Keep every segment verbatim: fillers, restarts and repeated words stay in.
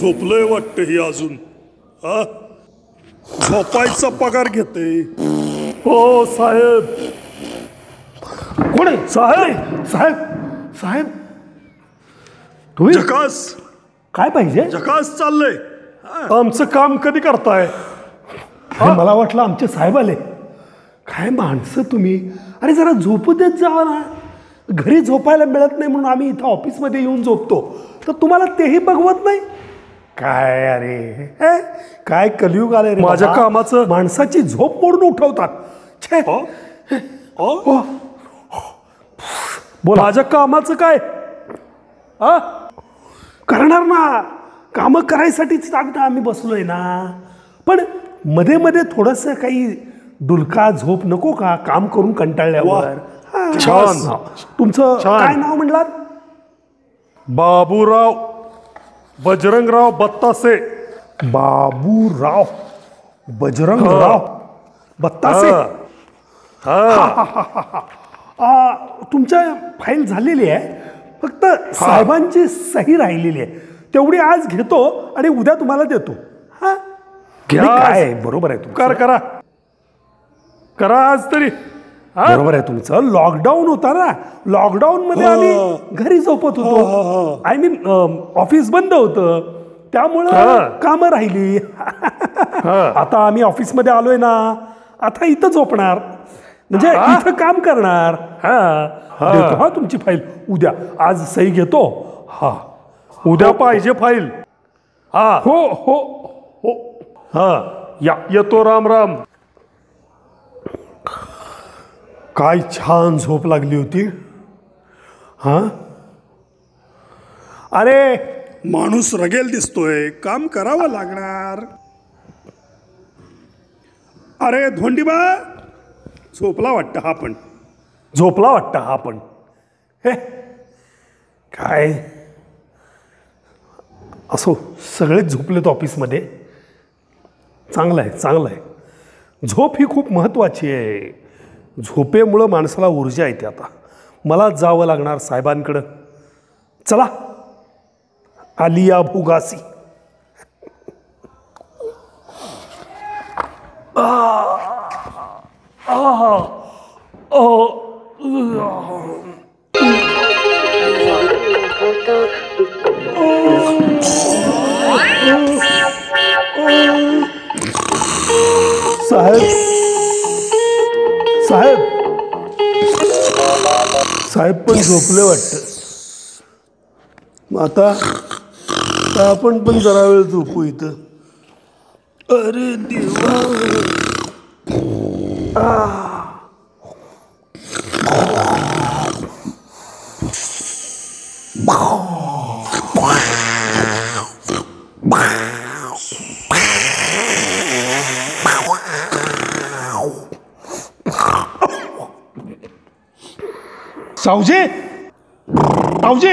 झोपलंय वाटतं ही अजून. हा झोपायचा पगार घेते. हो साहेब. कोण आहे साहेब? साहेब साहेब तुम्ही झकास काय पाहिजे? झकास चाललंय. आमचं काम कधी करताय? मला वाटलं आमचे साहेब आले. काय माणसं तुम्ही. अरे जरा झोपू देत जावा ना. घरी झोपायला मिळत नाही म्हणून आम्ही इथं ऑफिसमध्ये येऊन झोपतो, तर तुम्हाला तेही बघवत नाही. काय अरे हे काय कलियुग आले रे. माझ्या कामाचं माणसाची झोप मोडून उठवतात. छे बोल. माझ्या कामाचं काय? हा करणार ना. कामं करायसाठीच आम्ही बसलोय ना. पण मध्ये मध्ये थोडंसं काही डुलका झोप नको का? काम करून कंटाळल्यावर. छान. तुमचं काय नाव म्हणलात? बाबूराव बजरंगराव बत्तासे. बाबूराव बजरंगराव बत्तासे. तुमच्या फाईल झालेली आहे, फक्त साहेबांची सही राहिलेली आहे. तेवढी आज घेतो आणि उद्या तुम्हाला देतो. हा काय बरोबर आहे. कर करा करा आज तरी. बरोबर आहे तुमचं. लॉकडाऊन होता ना. लॉकडाऊन मध्ये आम्ही घरी झोपत होतो. आय मीन ऑफिस बंद होतं, त्यामुळं कामं राहिली. आता आम्ही ऑफिसमध्ये आलोय ना, आता इथं झोपणार, म्हणजे इथं काम करणार. हा देतो हा तुमची फाईल उद्या. आज सही घेतो. हा उद्या पाहिजे फाईल. हा हो हो हो. हा या येतो. राम राम. काय छान झोप लागली होती. हा अरे माणूस रगेल दिसतोय, काम करावं लागणार. अरे धोंडीबा झोपला वाटतं हा. पण झोपला वाटतं हा. पण हे काय असो, सगळेच झोपलेत ऑफिसमध्ये. चांगलं आहे चांगलं आहे. झोप ही खूप महत्त्वाची आहे. झोपेमुळं माणसाला ऊर्जा येते. आता मला जावं लागणार साहेबांकडं. चला आलिया भुगासी. साहेब साहेब साहेब पण झोपले वाटतं. आता आपण पण जरा वेळ झोपू इथं. अरे देवा. सावजे सावजे.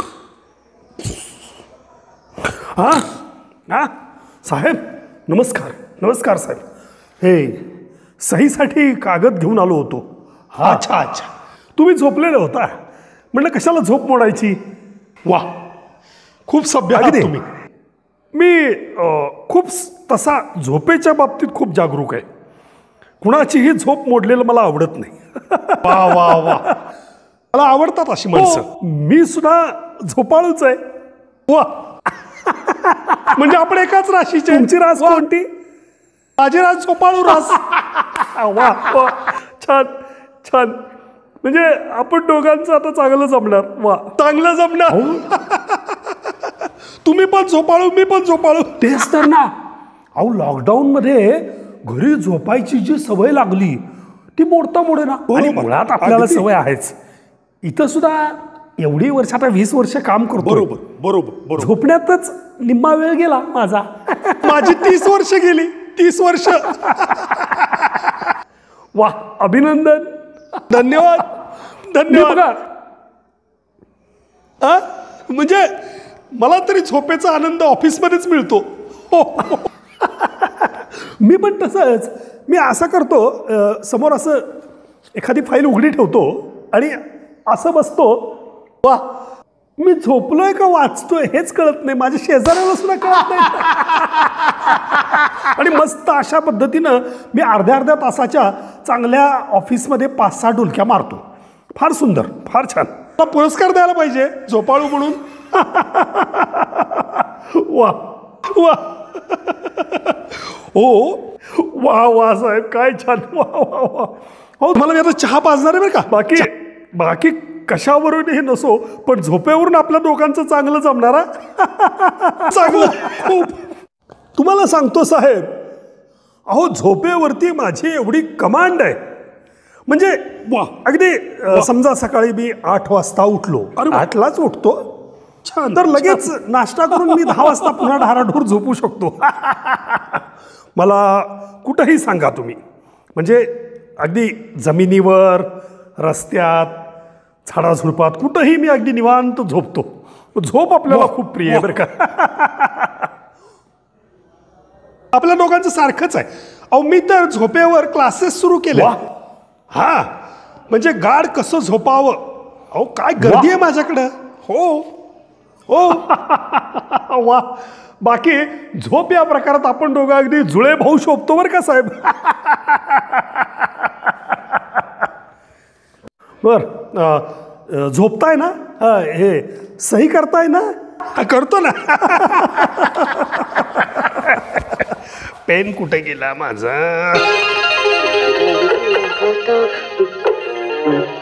हा हा साहेब नमस्कार. नमस्कार साहेब. हे सहीसाठी कागद घेऊन आलो होतो. हा अच्छा अच्छा. तुम्ही झोपलेले होता, म्हणलं कशाला झोप मोडायची. वा खूप सभ्य आहात तुम्ही. मी खूप तसा झोपेच्या बाबतीत खूप जागरूक आहे. कुणाचीही झोप मोडलेलं मला आवडत नाही. वा वा वा. मला आवडतात अशी माणसं. मी सुद्धा झोपाळूच आहे. वा म्हणजे आपण एकाच राशीचे. तुमची रास कोणती? माझी रास झोपाळू रास. वा वा छान छान. म्हणजे आपण दोघांचं आता चांगलं जमणार. वा चांगलं जमणार. तुम्ही पण झोपाळू मी पण झोपाळू. तेच तर ना. अहो लॉकडाऊन मध्ये घरी झोपायची जी सवय लागली ती मोडता मोडे ना. आणि मुळात आपल्याला सवय आहेच. इथं सुद्धा एवढी वर्ष, आता वीस वर्ष काम करतो. बरोबर बरोबर बरोबर. झोपण्यातच निम्मा वेळ गेला माझा. माझी तीस वर्ष गेली. तीस वर्ष. वा अभिनंदन. धन्यवाद धन्यवाद. हा म्हणजे मला तरी झोपेचा आनंद ऑफिसमध्येच मिळतो. मी पण तसंच. मी असं करतो, समोर असं एखादी फाईल उघडी ठेवतो आणि असं बसतो. वा मी झोपलोय का वाचतोय हेच कळत नाही, माझ्या शेजाऱ्याला सुद्धा कळत नाही. आणि मस्त अशा पद्धतीनं मी अर्ध्या अर्ध्या तासाच्या चांगल्या ऑफिसमध्ये पाच सहा डुलक्या मारतो. फार सुंदर, फार छान. मला पुरस्कार द्यायला पाहिजे झोपाळू म्हणून. वा वा हो वा वा साहेब, काय छान. वा वा वा. हो मला मी आता चहा पाजणार आहे बरं का. बाकी बाकी कशावरून हे नसो, पण झोपेवरून आपल्या दोघांचं चांगलं जमणारा. चांगलं खूप. तुम्हाला सांगतो साहेब, अहो झोपेवरती माझी एवढी कमांड आहे. म्हणजे वा अगदी अ, समजा सकाळी मी आठ वाजता उठलो, आठलाच उठतो, छान. तर लगेच नाश्ता करून मी दहा वाजता पुन्हा ढाराढोर झोपू शकतो. मला कुठंही सांगा तुम्ही, म्हणजे अगदी जमिनीवर, रस्त्यात, झाडाझुडपात, कुठंही मी अगदी निवांत झोपतो. झोप आपल्याला खूप प्रिय आहे बरं का. आपल्या दोघांचं सारखंच आहे. अहो मी तर झोपेवर क्लासेस सुरू केले. वा. हा म्हणजे गाढ कसं झोपावं. अहो काय गर्दी आहे माझ्याकडं. हो हो. वा. बाकी झोप या प्रकारात आपण दोघं अगदी जुळे भाऊ शोभतो बरं का साहेब. बर अ, झोपताय ना, हा, हे सही करताय ना. हा, करतो ना. पेन कुठे गेला माझा.